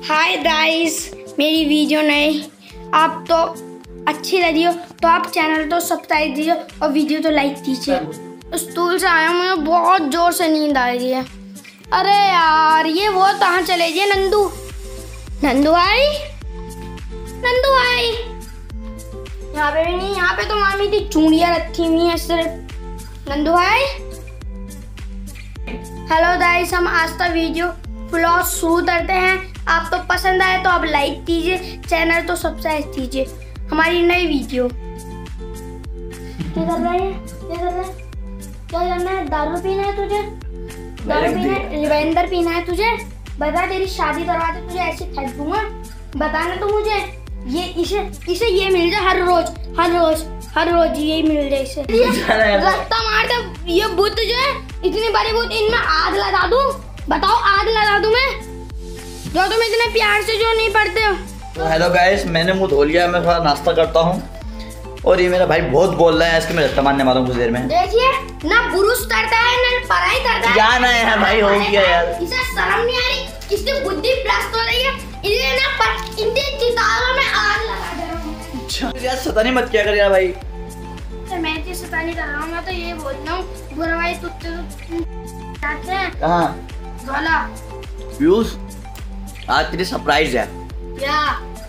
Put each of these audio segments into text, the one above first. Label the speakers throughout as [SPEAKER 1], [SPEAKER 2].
[SPEAKER 1] Hi guys, मेरी video नहीं आप तो अच्छी लगी हो तो आप चैनल तो सब्सक्राइब दीजिए और वीडियो तो लाइक कीजिए। स्कूल से आया, मुझे बहुत जोर से नींद आ रही है। अरे यार, ये वो कहाँ चले गए? नंदू नंदू भाई, नंदू भाई यहाँ पे भी नहीं। यहाँ पे तो मामी की चूड़ियाँ रखी हुई हैं सिर्फ। नंदू भाई, हेलो गाइस, हम आज का वीडियो व्लॉग शुरू करते हैं। आपको पसंद आए तो आप लाइक कीजिए, चैनल तो सब्सक्राइब कीजिए। हमारी नई वीडियो। क्या कर रहा है? क्या कर रहा है? क्या करना है? दारू पीना है तुझे? दारू पीना है? लिवेंडर पीना है तुझे? बता, तेरी शादी करवा के तुझे ऐसे फेंक दूंगा। बताना तो मुझे। ये इसे ये मिल जाए हर रोज ये मिल जाए इसे। रत्ता मार दे। ये बुत जो है इतनी बड़ी बुत, इनमें आग लगा दूं? बताओ, आग लगा दूं मैं? जो तुम इतने प्यार से जो नहीं पढ़ते हो।
[SPEAKER 2] तो हेलो गाइस, मैंने मुंह धो लिया, मैं थोड़ा नाश्ता करता हूँ। और ये मेरा भाई बहुत बोल रहा है, इसके मैं रत्ता मारने वाला हूँ कुछ देर में।
[SPEAKER 1] देखिए ना, बुरुस करता है ना पढ़ाई करता है।
[SPEAKER 2] जाना है भाई, हो गया यार।
[SPEAKER 1] इसे शर्म नहीं आ रही? इसकी बुद्धि भ्रष्ट हो रही है। इन्हें ना इनके किताबों में आग लगा दे रहा हूँ।
[SPEAKER 2] अच्छा यार, शैतानी मत किया कर यार भाई।
[SPEAKER 1] तो मैं तो शैतानी कर रहा हूँ, मैं तो ये बोल रहा हूँ बुरा भाई चाहते हैं
[SPEAKER 2] कहाँ
[SPEAKER 1] वाला
[SPEAKER 2] व्यूज। आज तेरी सरप्राइज है।
[SPEAKER 1] क्या?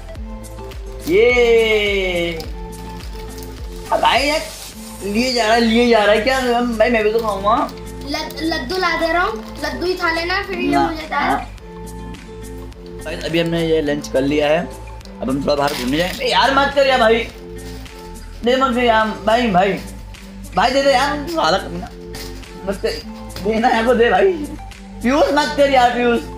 [SPEAKER 2] ये भाई यार, लिए जा रहा है क्या भाई? मैं भी तो खाऊंगा।
[SPEAKER 1] लड्डू ला दे रहा हूँ, लड्डू ही खा लेना फिर। ये मुझे
[SPEAKER 2] अभी हमने ये लंच कर लिया है, अब हम थोड़ा बाहर घूमने जाएंगे। यार मत कर यार भाई, दे मत कर यार भाई दे दे यार, साला कमीना मत कर, देना है को दे भाई। पीयूष मत कर यार, पीयूष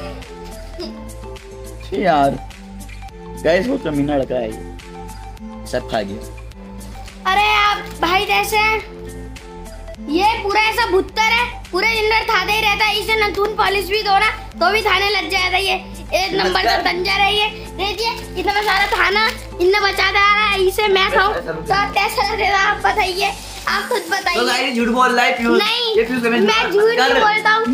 [SPEAKER 2] यार। गाइस वो कमीना लड़का है, सब खा गया।
[SPEAKER 1] अरे आप भाई जैसे ये पूरा ऐसा भुत्तर है, पूरे दिन भर थाते ही रहता है। इसे नथुन पॉलिश भी दो ना तो भी थाने लग जाता है। ये एक नंबर का तंजा है। ये देखिए इतना सारा थाना इन्हें बचा दे रहा है। इसे मैं खाऊं तो कैसा लगेगा? आप बताइए, आप खुद बताइए।
[SPEAKER 2] तो गाइस झूठ बोल रहा है पीयूष।
[SPEAKER 1] नहीं, मैं झूठ नहीं बोलता हूँ।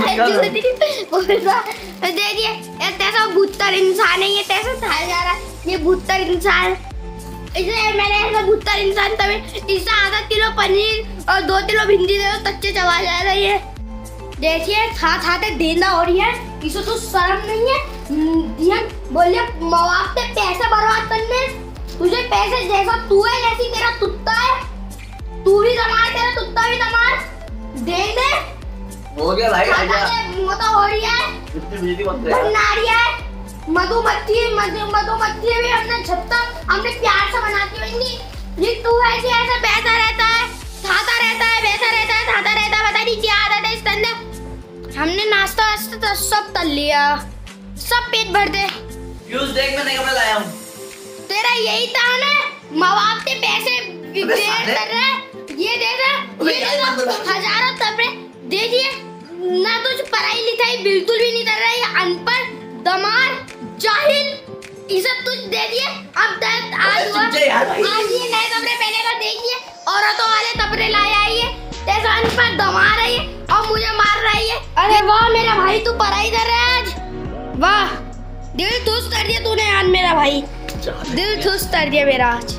[SPEAKER 1] देखिए एक ऐसा भुत्तर इंसान है, ये कैसे था जा रहा है? ये भुत्तर इंसान, इसलिए मैंने ऐसा भुत्तर इंसान तभी इससे आधा किलो पनीर और 2 किलो भिंडी दे दो, कच्चे चबा जा रही है। देखिए खाते देना हो रही है। इसे तो शर्म नहीं है? बोलिए मवाब पे पैसे बर्बाद करने। तुझे पैसे जैसा तू है वैसी तेरा कुत्ता है। तू भी दमार, तेरा कुत्ता भी दमार। दे
[SPEAKER 2] हो गया भाई,
[SPEAKER 1] मोटा हो रही है, भंडारी है। मधुमक्खी भी हमने छत्ता हमने प्यार से बनाती होंगी। ये तू ऐसे ऐसा बैठा रहता है, खाता रहता है, बैठा रहता है, खाता रहता है। पता नहीं क्या आदत है इस अंदर। हमने नाश्ता वास्ता सब कर लिया, सब पेट भर दे।
[SPEAKER 2] यूज देख, मैं कपड़ा लाया हूँ।
[SPEAKER 1] तेरा यही था ना, माँ बाप के पैसे वेस्ट कर रहा है। ये देखा हजारों कपड़े। देखिए ना, तुझ पढ़ाई लिखाई बिल्कुल भी नहीं कर रहा है। अनपढ़, दमार, जाहिल, इसे तुझ दे दिए। अब आज ये नए कपड़े पहने का देखिए, औरतों वाले कपड़े लाए आई है। जैसा अनपढ़ दमार है ये, और मुझे मार रही है। अरे वाह मेरा भाई, तू पढ़ाई कर रहा है आज। वाह, दिल खुश कर दिया तूने आज मेरा भाई, दिल खुश कर दिया मेरा आज।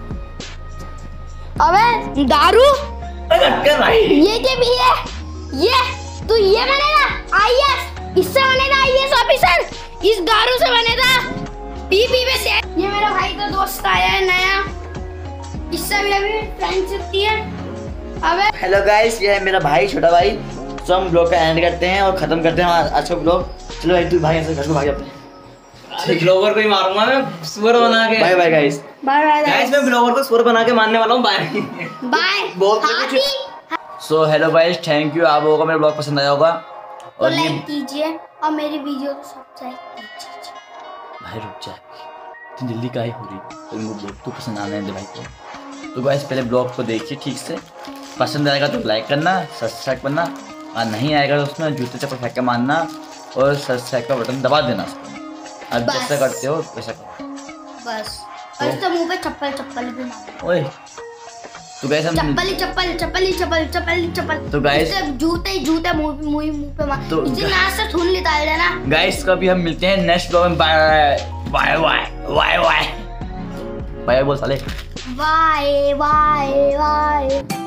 [SPEAKER 1] अबे दारू
[SPEAKER 2] भाई,
[SPEAKER 1] ये क्या भी है? ये तू ये बनेगा आईएएस? इससे बनेगा आईएएस ऑफिसर? इस दारू से बनेगा? पी में से। ये मेरा भाई का दोस्त आया है नया, इससे भी अभी फ्रेंडशिप की है। अबे
[SPEAKER 2] हेलो गाइस, ये है मेरा भाई, छोटा भाई। तो हम ब्लॉग का एंड करते हैं और खत्म करते हैं आज का ब्लॉग। चलो भाई, तू भाई ऐसे घर को भाग अपने।
[SPEAKER 3] ब्लॉगर को ही मारूंगा मैं, सुअर बना के।
[SPEAKER 2] Bye bye guys.
[SPEAKER 1] Bye bye
[SPEAKER 3] guys, मैं ब्लॉगर को सुअर बना के मारने वाला हूं। Bye
[SPEAKER 1] bye.
[SPEAKER 2] So hello guys, thank you. आप लोगों को मेरा ब्लॉग पसंद आया होगा
[SPEAKER 1] तो लाइक कीजिए और मेरी वीडियो को सब्सक्राइब कीजिए।
[SPEAKER 2] भाई रुक जा, इतनी जल्दी काहे हो रही? तो इनको ब्लॉग तो पसंद आने दे भाई को। तो गाइस पहले ब्लॉग को देखिए ठीक से, पसंद आएगा तो लाइक करना, सब्सक्राइब करना, और नहीं आएगा तो उसमें जूते चप्पल फेंक के मारना और सब्सक्राइब का बटन दबा देना। अब जैसा करते हो वैसा करो
[SPEAKER 1] बस। और इसके मुंह पे चप्पल भी मारो।
[SPEAKER 2] ओए तो गाइस हम
[SPEAKER 1] चप्पल ही चप्पल, चप्पल ही चप्पल, चप्पल ही चप्पल।
[SPEAKER 2] तो guys-
[SPEAKER 1] इससे जूते ही जूते मुंह पे मार।
[SPEAKER 2] तो
[SPEAKER 1] इसी नाक से थून निकाल देना।
[SPEAKER 2] गाइस कभी हम मिलते हैं नेक्स्ट ब्लॉग में। Bye bye bye bye bye bye बोल साले।
[SPEAKER 1] Bye bye bye.